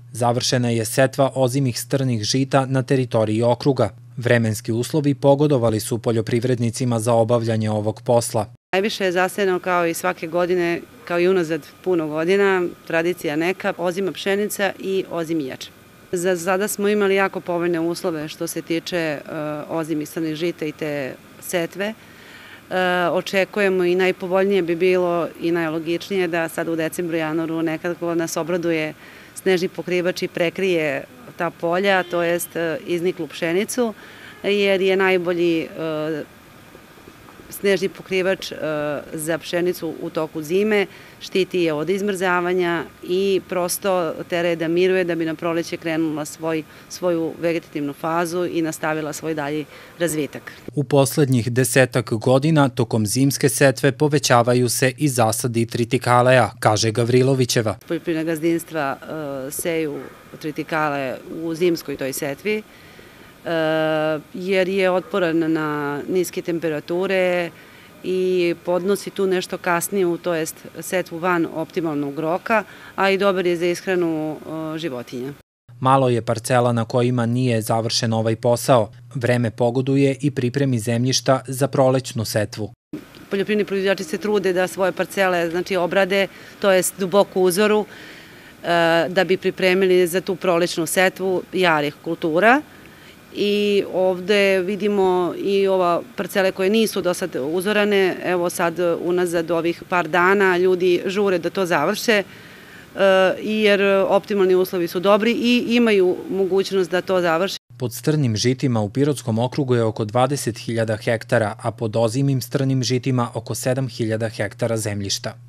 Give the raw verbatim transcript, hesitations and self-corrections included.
Završena je setva ozimih strnih žita na teritoriji okruga. Vremenski uslovi pogodovali su poljoprivrednicima za obavljanje ovog posla. Najviše je zasejano kao i svake godine, kao i unazad puno godina, tradicija neka, ozima pšenica i ozim ječam. Za sada smo imali jako povoljne uslove što se tiče ozimih strnih žita i te setve. Očekujemo i najpovoljnije bi bilo i najlogičnije da sad u decembru, januaru nekako nas obraduje snežni pokrivač i prekrije ta polja, to jest izniklu pšenicu, jer je najbolji snežni pokrivač za pšenicu u toku zime, štiti je od izmrzavanja i prosto tera je da miruje da bi na proleće krenula svoj, svoju vegetativnu fazu i nastavila svoj dalji razvitak. U poslednjih desetak godina tokom zimske setve povećavaju se i zasadi tritikaleja, kaže Gavrilovićeva. Poljoprivredna gazdinstva seju tritikale u zimskoj toj setvi, jer je otporan na niske temperature i podnosi tu nešto kasnije, to jest setvu van optimalnog roka, a i dobar je za ishranu životinja. Malo je parcela na kojima nije završen ovaj posao. Vreme pogoduje i pripremi zemljišta za prolećnu setvu. Poljoprivredni proizvođači se trude da svoje parcele znači, obrade, to jest duboku uzoru, da bi pripremili za tu prolećnu setvu jarih kultura. I ovde vidimo i ova parcele koje nisu do sad uzorane, evo sad unazad ovih par dana ljudi žure da to završe, jer optimalni uslovi su dobri i imaju mogućnost da to završe. Pod strnim žitima u Pirotskom okrugu je oko dvadeset hiljada hektara, a pod ozimim strnim žitima oko sedam hiljada hektara zemljišta.